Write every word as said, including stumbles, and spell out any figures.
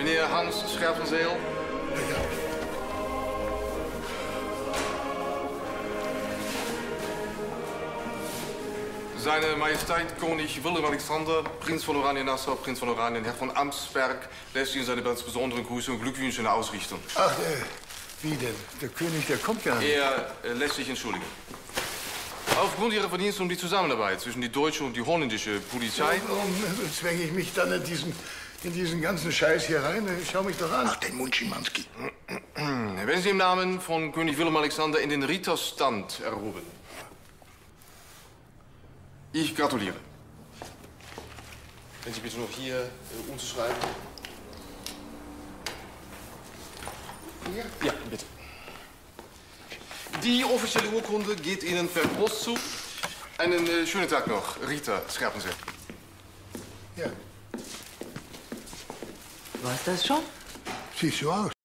Meneer Hans Scherpenzeel. Ja. Seine Majesteit König Willem-Alexander, Prinz von Oranien-Nassau, Prinz von Oranien, Herr von Amsberg, lässt Ihnen seine ganz besonderen Grüße und Glückwünsche ausrichten. Ach, äh, wie denn? Der König, der kommt gar nicht. Er äh, lässt sich entschuldigen. Aufgrund Ihrer Verdienste um die Zusammenarbeit zwischen die deutsche und die holländische Polizei... Ja, warum zwänge ich mich dann in diesen, in diesen ganzen Scheiß hier rein? Schau mich doch an. Ach, den Mund, Schimanski. Werden Sie im Namen von König Willem-Alexander in den Ritterstand erhoben. Ich gratuliere. Wenn Sie bitte noch hier äh, unterschreiben. Hier? Ja, bitte. Die offizielle Urkunde geht Ihnen per Post zu. Einen äh, schönen Tag noch, Rita Scherpenzeel. Ja. War's das schon? Siehst so aus.